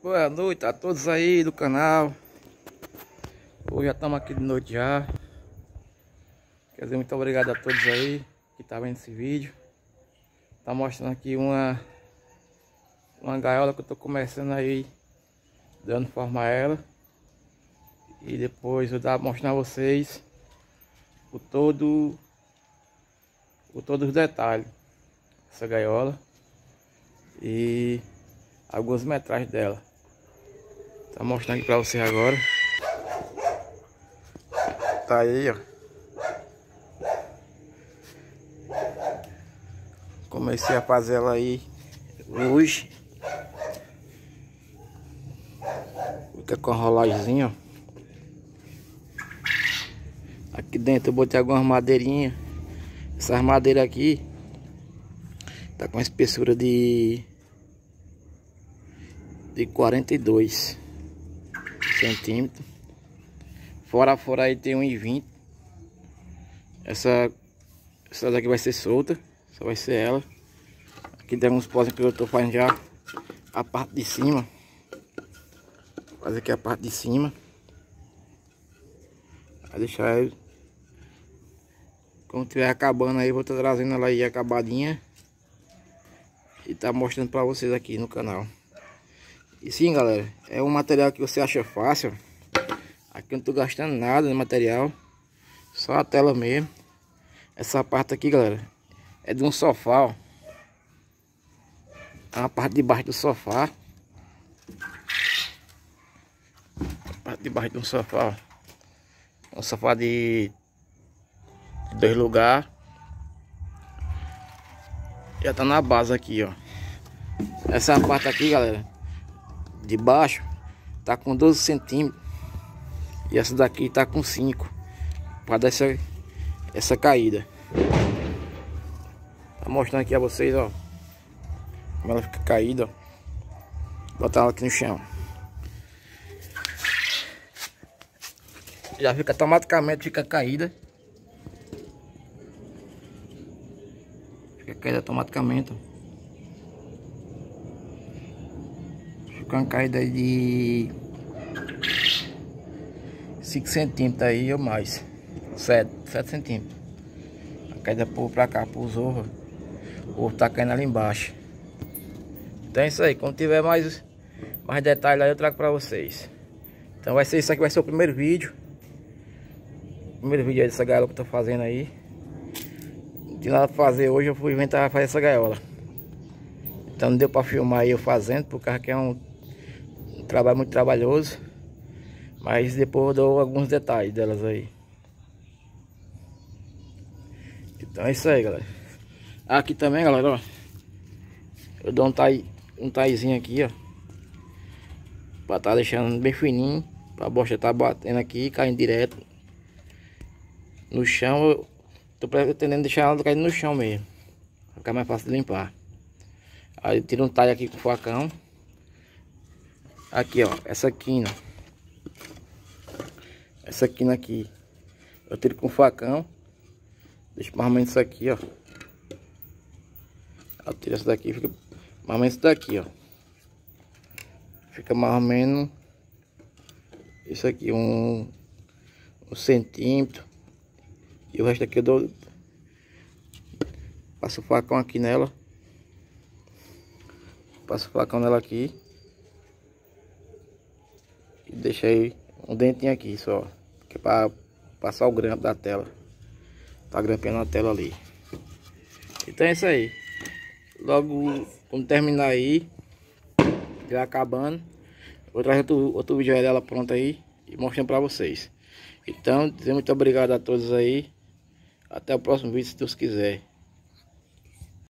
Boa noite a todos aí do canal. Hoje já estamos aqui de noite já. Quer dizer, muito obrigado a todos aí que tá vendo esse vídeo. Tá mostrando aqui uma gaiola que eu tô começando aí, dando forma a ela. E depois eu vou mostrar a vocês todos os detalhes dessa gaiola e algumas metragens dela. Tá mostrando aqui pra vocês agora. Tá aí, ó. Comecei a fazer ela aí hoje. Fica com a rolagemzinha, ó. Aqui dentro eu botei algumas madeirinhas. Essas madeiras aqui tá com uma espessura de 42 centímetros. Fora aí tem 1,20. Essa daqui vai ser solta. Só vai ser ela. Aqui tem alguns pozinhos que eu tô fazendo já a parte de cima. Vou fazer aqui a parte de cima. Vai deixar ele. Quando estiver acabando aí, vou estar trazendo ela aí acabadinha. E tá mostrando pra vocês aqui no canal. E sim, galera, é um material que você acha fácil. Aqui eu não tô gastando nada no material. Só a tela mesmo. Essa parte aqui, galera, é de um sofá, ó. É uma parte de baixo do sofá. A parte de baixo de um sofá, ó. Um sofá de 2 lugares. Já tá na base aqui, ó. Essa parte aqui, galera, de baixo tá com 12 centímetros. E essa daqui tá com 5. Para dar essa caída. Tá mostrando aqui a vocês, ó, como ela fica caída, ó. Vou botar ela aqui no chão. Já fica automaticamente caída. Fica caída automaticamente, ó. Fica uma caída aí de 5 centímetros aí ou mais. 7 centímetros. A caída pra cá, pros ovos. O ovo tá caindo ali embaixo. Então é isso aí. Quando tiver mais detalhes aí eu trago pra vocês. Então vai ser isso aqui, vai ser o primeiro vídeo. O primeiro vídeo aí dessa gaiola que eu tô fazendo aí. Não tinha nada pra fazer hoje, eu fui inventar fazer essa gaiola. Então não deu pra filmar aí eu fazendo, por causa que é um trabalho muito trabalhoso. Mas depois eu dou alguns detalhes delas aí. Então é isso aí, galera. Aqui também, galera, ó, eu dou um taizinho aqui, ó, pra tá deixando bem fininho, pra bosta tá batendo aqui e caindo direto no chão. Eu tô pretendendo deixar ela caindo no chão mesmo, pra ficar mais fácil de limpar. Aí eu tiro um talho aqui com o facão. Aqui, ó, essa quina aqui eu tiro com o facão. Deixa mais ou menos isso aqui, ó. Eu tiro essa daqui, fica mais ou menos isso daqui, ó. Fica mais ou menos isso aqui, um centímetro. E o resto aqui eu dou, passo o facão aqui nela. Passo o facão nela aqui. E deixa aí um dentinho aqui só, que é para passar o grampo da tela. Tá grampeando a tela ali. Então é isso aí. Logo quando terminar aí, já acabando, vou trazer outro vídeo dela pronta aí e mostrando pra vocês. Então, dizer muito obrigado a todos aí. Até o próximo vídeo, se Deus quiser.